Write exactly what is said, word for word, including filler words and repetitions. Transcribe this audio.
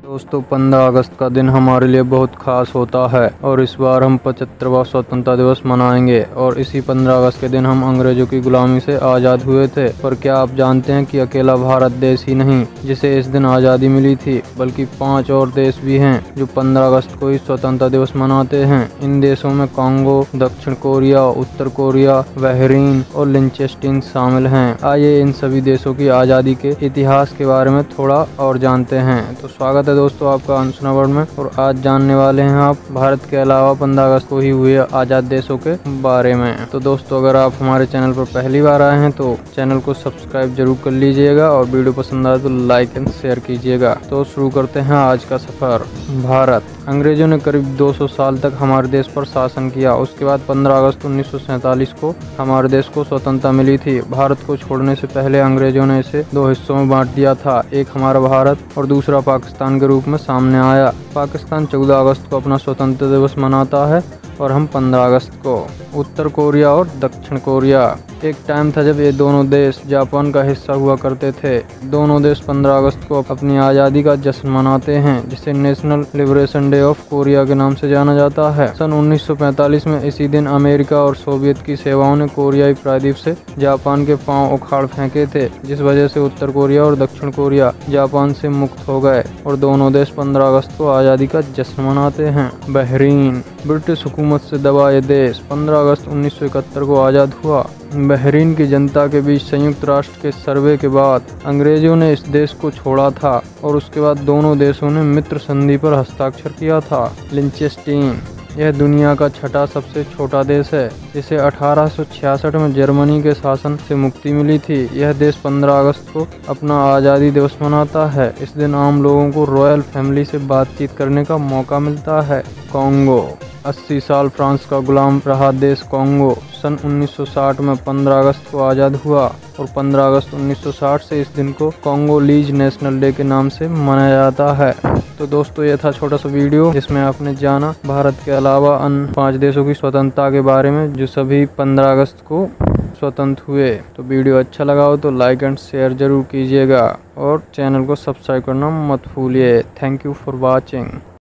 दोस्तों पंद्रह अगस्त का दिन हमारे लिए बहुत खास होता है और इस बार हम पचहत्तरवां स्वतंत्रता दिवस मनाएंगे। और इसी पंद्रह अगस्त के दिन हम अंग्रेजों की गुलामी से आज़ाद हुए थे। पर क्या आप जानते हैं कि अकेला भारत देश ही नहीं जिसे इस दिन आज़ादी मिली थी, बल्कि पांच और देश भी हैं जो पंद्रह अगस्त को ही स्वतंत्रता दिवस मनाते हैं। इन देशों में कांगो, दक्षिण कोरिया, उत्तर कोरिया, बहरीन और लिंचेस्टीन शामिल हैं। आइए इन सभी देशों की आज़ादी के इतिहास के बारे में थोड़ा और जानते हैं। तो स्वागत है दोस्तों आपका अनुसुनावरण में, और आज जानने वाले हैं आप भारत के अलावा पंद्रह अगस्त को ही हुए आज़ाद देशों के बारे में। तो दोस्तों अगर आप हमारे चैनल पर पहली बार आए हैं तो चैनल को सब्सक्राइब जरूर कर लीजिएगा और वीडियो पसंद आए तो लाइक एंड शेयर कीजिएगा। तो शुरू करते हैं आज का सफर। भारत। अंग्रेजों ने करीब दो सौ साल तक हमारे देश पर शासन किया। उसके बाद पंद्रह अगस्त उन्नीस सौ सैंतालीस को हमारे देश को स्वतंत्रता मिली थी। भारत को छोड़ने से पहले अंग्रेजों ने इसे दो हिस्सों में बांट दिया था, एक हमारा भारत और दूसरा पाकिस्तान के रूप में सामने आया। पाकिस्तान चौदह अगस्त को अपना स्वतंत्रता दिवस मनाता है और हम पंद्रह अगस्त को। उत्तर कोरिया और दक्षिण कोरिया। एक टाइम था जब ये दोनों देश जापान का हिस्सा हुआ करते थे। दोनों देश पंद्रह अगस्त को अपनी आज़ादी का जश्न मनाते हैं, जिसे National Liberation Day of Korea के नाम से जाना जाता है। सन उन्नीस सौ पैंतालीस में इसी दिन अमेरिका और सोवियत की सेवाओं ने कोरियाई प्रायद्वीप से जापान के पांव उखाड़ फेंके थे, जिस वजह से उत्तर कोरिया और दक्षिण कोरिया जापान से मुक्त हो गए और दोनों देश पंद्रह अगस्त को आज़ादी का जश्न मनाते हैं। बहरीन। ब्रिटिश हुकूमत से दबा ये देश पंद्रह अगस्त उन्नीस सौ इकहत्तर को आज़ाद हुआ। बहरीन की जनता के बीच संयुक्त राष्ट्र के सर्वे के बाद अंग्रेजों ने इस देश को छोड़ा था और उसके बाद दोनों देशों ने मित्र संधि पर हस्ताक्षर किया था। लिंचेस्टीन। यह दुनिया का छठा सबसे छोटा देश है, जिसे अठारह सौ छियासठ में जर्मनी के शासन से मुक्ति मिली थी। यह देश पंद्रह अगस्त को अपना आज़ादी दिवस मनाता है। इस दिन आम लोगों को रॉयल फैमिली से बातचीत करने का मौका मिलता है। कांगो। अस्सी साल फ्रांस का गुलाम रहा देश कांगो सन उन्नीस सौ साठ में पंद्रह अगस्त को आज़ाद हुआ और पंद्रह अगस्त उन्नीस सौ साठ से इस दिन को कांगोलीज नेशनल डे के नाम से मनाया जाता है। तो दोस्तों ये था छोटा सा वीडियो जिसमें आपने जाना भारत के अलावा अन्य पांच देशों की स्वतंत्रता के बारे में जो सभी पंद्रह अगस्त को स्वतंत्र हुए। तो वीडियो अच्छा लगा हो तो लाइक एंड शेयर जरूर कीजिएगा और चैनल को सब्सक्राइब करना मत भूलिए। Thank you for watching.